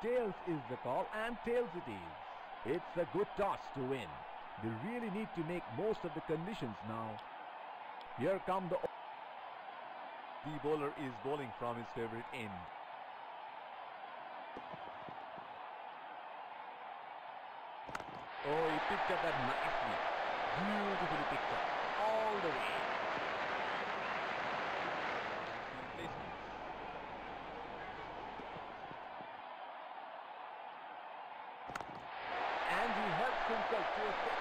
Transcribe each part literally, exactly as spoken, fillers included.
Tails is the call, and tails it is. It's a good toss to win. They really need to make most of the conditions now. Here come the... The bowler is bowling from his favorite end. Oh, he picked up that nicely. Beautifully picked up. All the way. And he helps himself to a six.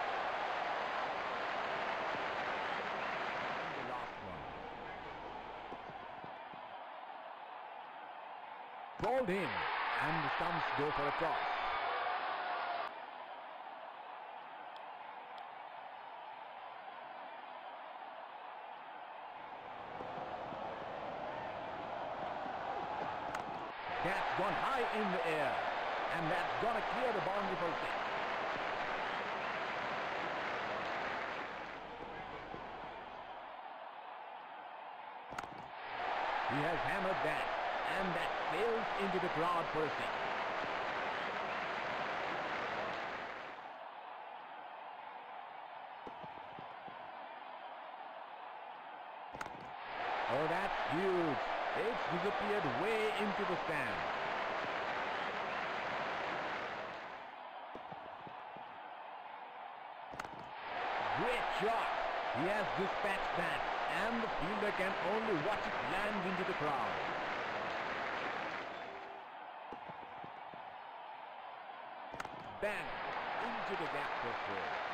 And the last one. Balled in. And the stumps go for a toss. That's gone high in the air, and that's gonna clear the boundary for six. He has hammered that, and that sails into the crowd for a six. Oh, that's huge. It's disappeared way into the stand. Great shot. He has dispatched that, and the fielder can only watch it land into the crowd. Bang! Into the gap for four.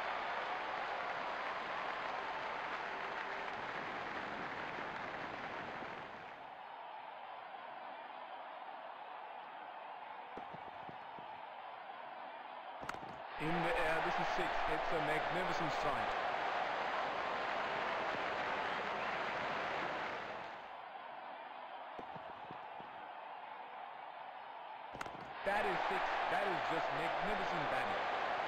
In the air, this is six. It's a magnificent strike. That is six. That is just magnificent batting.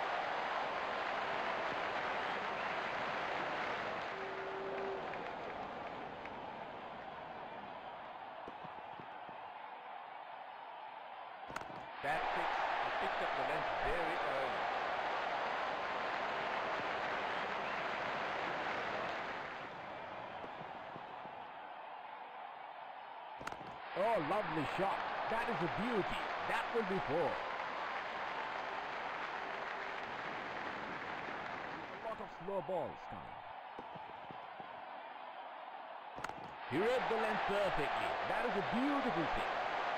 That six. He picked up the length very early. Oh, lovely shot. That is a beauty. That will be four. A lot of slow balls coming. He read the length perfectly. That is a beautiful thing.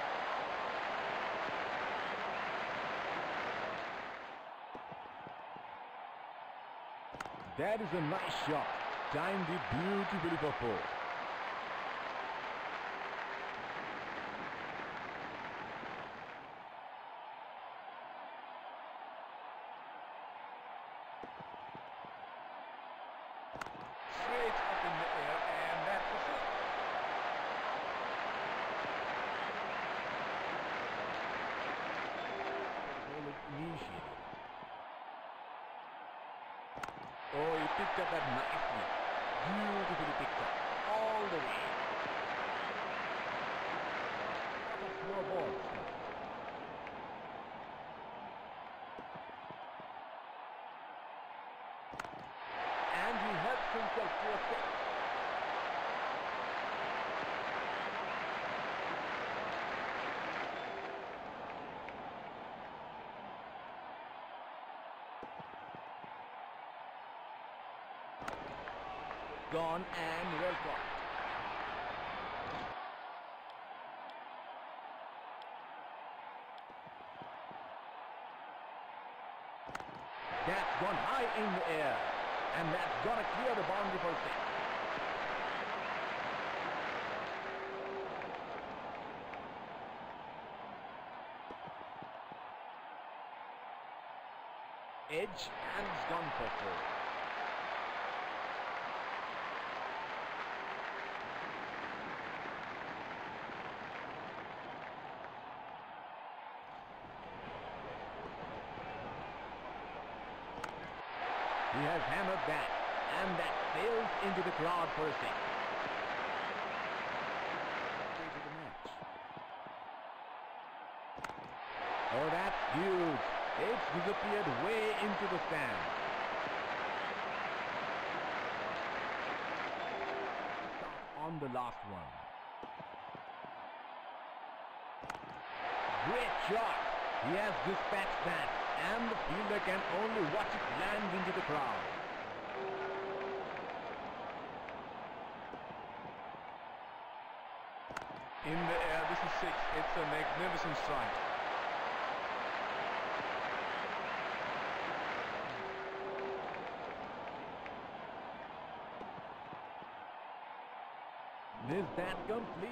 That is a nice shot. Timed it beautifully for four. Straight up in the air, and that's a six. Ball is initiated. Oh, he picked up that nicely. Beautifully picked up. All the way. A lot of slow balls. And he helps himself to a six. Gone and well caught. That's gone high in the air, and that's gonna clear the boundary for six. Edge, and it's gone for four. He has hammered that, and that sails into the crowd for a six. To the match. Oh, that's huge. It's disappeared way into the stand. On the last one. Great shot. He has dispatched that, and the fielder can only watch it land into the crowd. In the air, this is six. It's a magnificent strike. Missed that completely.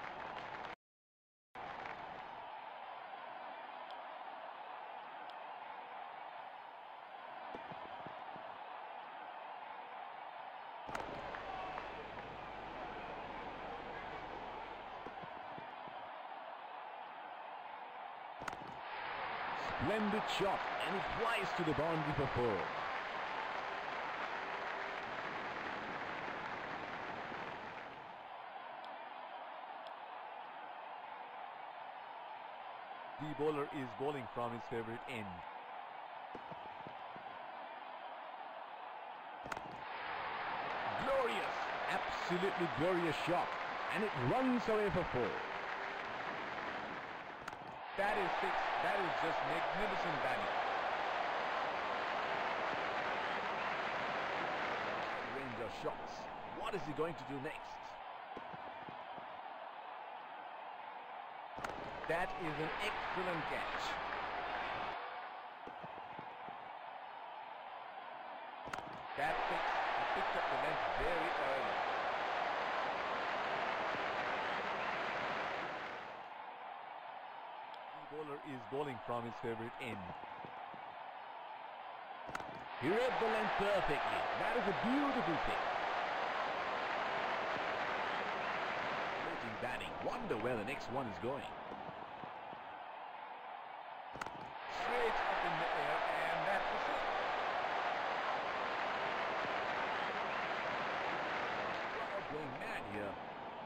Splendid shot, and it flies to the boundary for four. The bowler is bowling from his favorite end. Glorious, absolutely glorious shot, and it runs away for four. That is six. That is just magnificent batting. Range of shots. What is he going to do next? That is an excellent catch. That six. He picked up the length very early. The bowler is bowling from his favorite end. He read the length perfectly. That is a beautiful pitch. Amazing batting. Wonder where the next one is going. Straight up in the air, and that's a six. Crowd going mad here.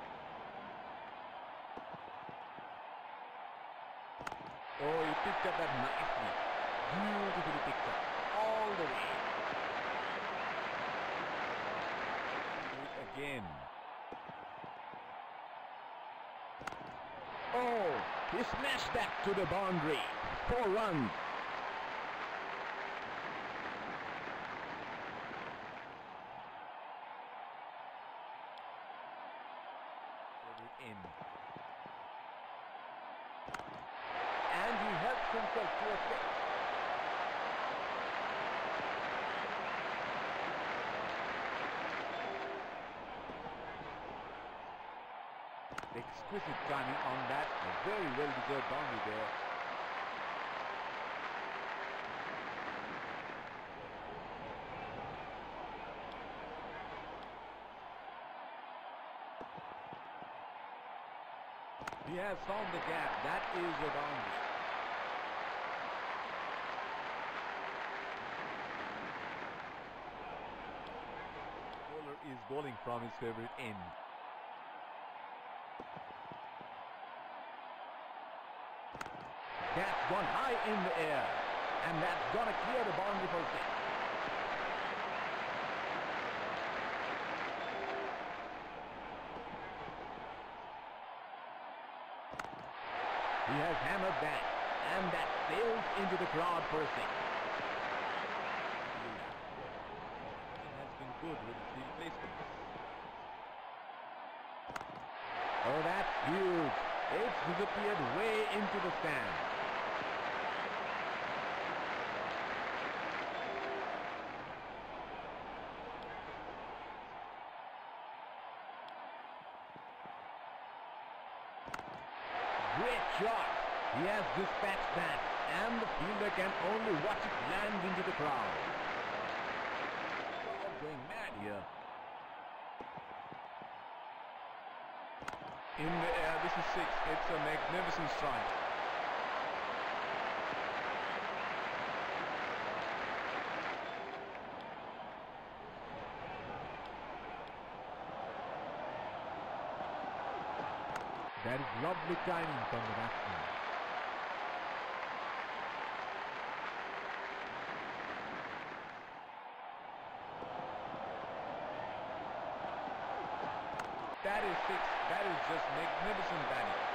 Oh, he picked up that nicely. Beautifully picked up. All the way. Do it again. Oh, he smashed that to the boundary. Four runs. Favorite end. And he helps himself to a six. Exquisite timing on that. A very well-deserved boundary there. He has found the gap. That is a boundary. The bowler is bowling from his favorite end. That's gone high in the air. And that's gonna clear the boundary for six. He has hammered that, and that sails into the crowd for a six. He has been good with his field placement. Oh, that's huge. It's disappeared way into the stand. Great shot. He has dispatched that, and the fielder can only watch it land into the crowd. Crowd going mad here. In the air, this is six. It's a magnificent strike. That is lovely timing from the batsman. that is six. That is just magnificent batting.